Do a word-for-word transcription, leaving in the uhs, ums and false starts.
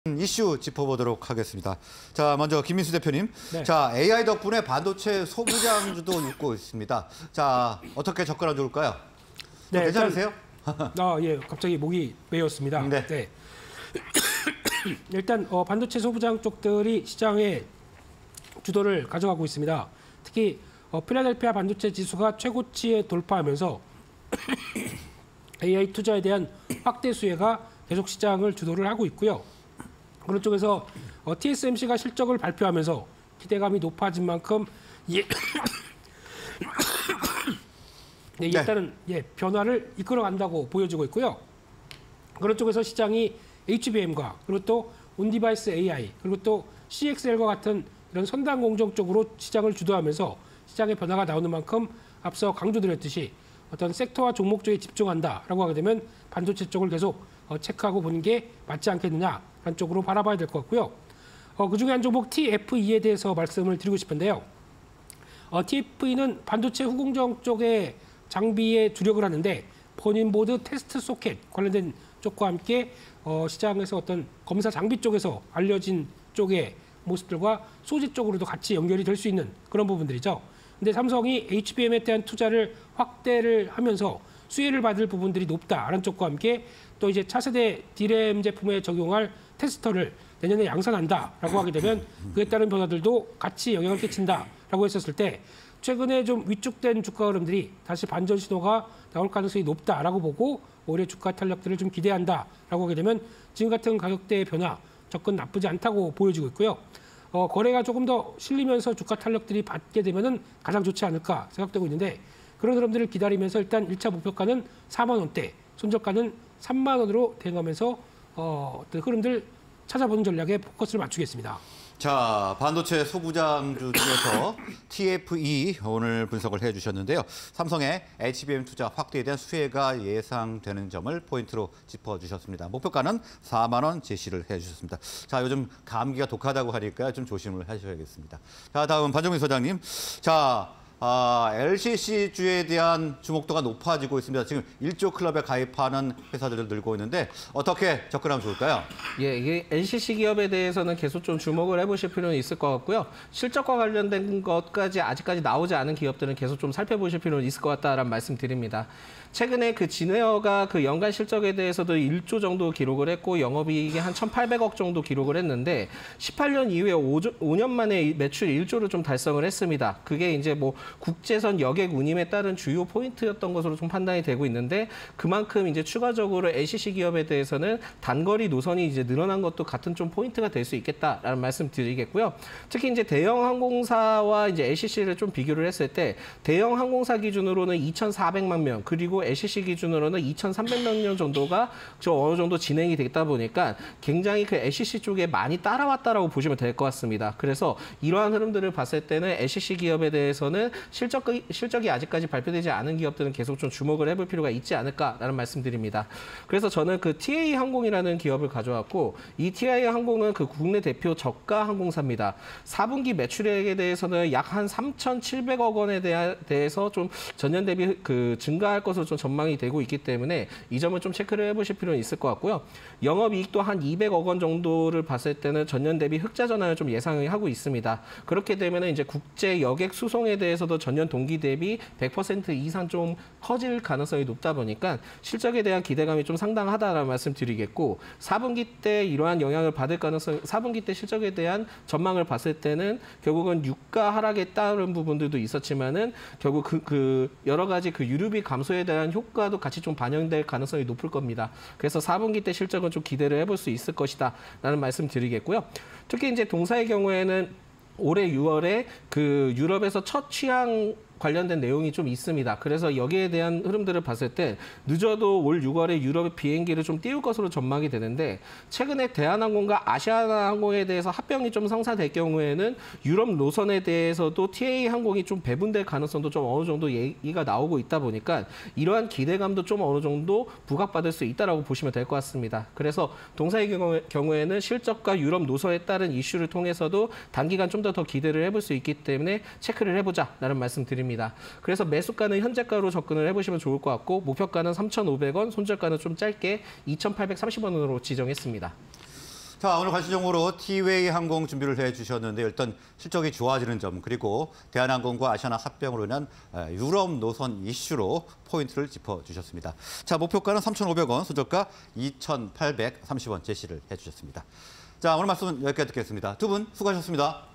이슈 짚어보도록 하겠습니다. 자, 먼저 김민수 대표님. 네. 자, 에이아이 덕분에 반도체 소부장주도 웃고 있습니다. 자, 어떻게 접근하면 좋을까요? 네, 괜찮으세요? 아, 예, 갑자기 목이 메였습니다. 네. 네. 일단 어, 반도체 소부장 쪽들이 시장에 주도를 가져가고 있습니다. 특히 어, 필라델피아 반도체 지수가 최고치에 돌파하면서 에이아이 투자에 대한 확대 수혜가 계속 시장을 주도를 하고 있고요. 그런 쪽에서 어, 티에스엠씨가 실적을 발표하면서 기대감이 높아진 만큼 예, 네, 이에 따른 예, 변화를 이끌어간다고 보여지고 있고요. 그런 쪽에서 시장이 에이치비엠과 그리고 또 온디바이스 에이아이 그리고 또 씨엑스엘과 같은 이런 선단 공정 쪽으로 시장을 주도하면서 시장의 변화가 나오는 만큼 앞서 강조드렸듯이 어떤 섹터와 종목 쪽에 집중한다라고 하게 되면 반도체 쪽을 계속 어, 체크하고 보는 게 맞지 않겠느냐라는 쪽으로 바라봐야 될 것 같고요. 어, 그중에 한 종목 티에프이에 대해서 말씀을 드리고 싶은데요. 어, 티에프이는 반도체 후공정 쪽의 장비에 주력을 하는데 본인보드 테스트 소켓 관련된 쪽과 함께 어, 시장에서 어떤 검사 장비 쪽에서 알려진 쪽의 모습들과 소재 쪽으로도 같이 연결이 될 수 있는 그런 부분들이죠. 근데 삼성이 에이치비엠에 대한 투자를 확대를 하면서 수혜를 받을 부분들이 높다라는 쪽과 함께 또 이제 차세대 디램 제품에 적용할 테스터를 내년에 양산한다라고 하게 되면 그에 따른 변화들도 같이 영향을 끼친다라고 했었을 때 최근에 좀 위축된 주가 흐름들이 다시 반전 신호가 나올 가능성이 높다라고 보고 올해 주가 탄력들을 좀 기대한다라고 하게 되면 지금 같은 가격대의 변화 접근 나쁘지 않다고 보여지고 있고요. 어, 거래가 조금 더 실리면서 주가 탄력들이 받게 되면은 가장 좋지 않을까 생각되고 있는데 그런 흐름들을 기다리면서 일단 일 차 목표가는 사만 원대, 손절가는 삼만 원으로 대응하면서 어, 어떤 흐름들 찾아보는 전략에 포커스를 맞추겠습니다. 자, 반도체 소부장주 중에서 티에프이 오늘 분석을 해주셨는데요. 삼성의 에이치비엠 투자 확대에 대한 수혜가 예상되는 점을 포인트로 짚어주셨습니다. 목표가는 사만 원 제시를 해주셨습니다. 자, 요즘 감기가 독하다고 하니까 좀 조심을 하셔야겠습니다. 자, 다음 반정민 소장님. 자, 아, 엘씨씨주에 대한 주목도가 높아지고 있습니다. 지금 일조 클럽에 가입하는 회사들을 늘고 있는데 어떻게 접근하면 좋을까요? 예, 이게 엘씨씨 기업에 대해서는 계속 좀 주목을 해보실 필요는 있을 것 같고요. 실적과 관련된 것까지 아직까지 나오지 않은 기업들은 계속 좀 살펴보실 필요는 있을 것 같다라는 말씀 드립니다. 최근에 그 진웨어가 그 연간 실적에 대해서도 일조 정도 기록을 했고 영업이익이 한 천팔백억 정도 기록을 했는데 십팔 년 이후에 오 년 만에 매출 일조를 좀 달성을 했습니다. 그게 이제 뭐 국제선 여객 운임에 따른 주요 포인트였던 것으로 좀 판단이 되고 있는데 그만큼 이제 추가적으로 엘씨씨 기업에 대해서는 단거리 노선이 이제 늘어난 것도 같은 좀 포인트가 될 수 있겠다라는 말씀 드리겠고요. 특히 이제 대형 항공사와 이제 엘씨씨를 좀 비교를 했을 때 대형 항공사 기준으로는 이천사백만 명 그리고 엘씨씨 기준으로는 이천삼백만 명 정도가 저 어느 정도 진행이 됐다 보니까 굉장히 그 엘씨씨 쪽에 많이 따라왔다라고 보시면 될 것 같습니다. 그래서 이러한 흐름들을 봤을 때는 엘씨씨 기업에 대해서는 실적, 실적이 아직까지 발표되지 않은 기업들은 계속 좀 주목을 해볼 필요가 있지 않을까라는 말씀드립니다. 그래서 저는 그 티에이 항공이라는 기업을 가져왔고 이 티에이 항공은 그 국내 대표 저가 항공사입니다. 사 분기 매출액에 대해서는 약 한 삼천칠백억 원에 대해서 좀 전년 대비 그 증가할 것으로 좀 전망이 되고 있기 때문에 이 점을 좀 체크를 해보실 필요는 있을 것 같고요. 영업이익도 한 이백억 원 정도를 봤을 때는 전년 대비 흑자 전환을 좀 예상하고 있습니다. 그렇게 되면 이제 국제 여객 수송에 대해서도 전년 동기 대비 백 퍼센트 이상 좀 커질 가능성이 높다 보니까 실적에 대한 기대감이 좀 상당하다라는 말씀드리겠고 사 분기 때 이러한 영향을 받을 가능성, 사 분기 때 실적에 대한 전망을 봤을 때는 결국은 유가 하락에 따른 부분들도 있었지만은 결국 그, 그 여러 가지 그 유류비 감소에 대한 효과도 같이 좀 반영될 가능성이 높을 겁니다. 그래서 사 분기 때 실적은 좀 기대를 해볼 수 있을 것이다 라는 말씀 드리겠고요. 특히 이제 동사의 경우에는 올해 유월에 그 유럽에서 첫 취항 관련된 내용이 좀 있습니다. 그래서 여기에 대한 흐름들을 봤을 때 늦어도 올 유월에 유럽의 비행기를 좀 띄울 것으로 전망이 되는데 최근에 대한항공과 아시아나항공에 대해서 합병이 좀 성사될 경우에는 유럽 노선에 대해서도 티에이 항공이 좀 배분될 가능성도 좀 어느 정도 얘기가 나오고 있다 보니까 이러한 기대감도 좀 어느 정도 부각받을 수 있다라고 보시면 될 것 같습니다. 그래서 동사의 경우에는 실적과 유럽 노선에 따른 이슈를 통해서도 단기간 좀 더 더 기대를 해볼 수 있기 때문에 체크를 해보자라는 말씀 드립니다. 그래서 매수가는 현재가로 접근을 해보시면 좋을 것 같고 목표가는 삼천오백 원, 손절가는 좀 짧게 이천팔백삼십 원으로 지정했습니다. 자, 오늘 관심 정보로 티웨이 항공 준비를 해주셨는데 일단 실적이 좋아지는 점 그리고 대한항공과 아시아나 합병으로 인한 유럽 노선 이슈로 포인트를 짚어주셨습니다. 자, 목표가는 삼천오백 원, 손절가 이천팔백삼십 원 제시를 해주셨습니다. 자, 오늘 말씀은 여기까지 듣겠습니다. 두 분 수고하셨습니다.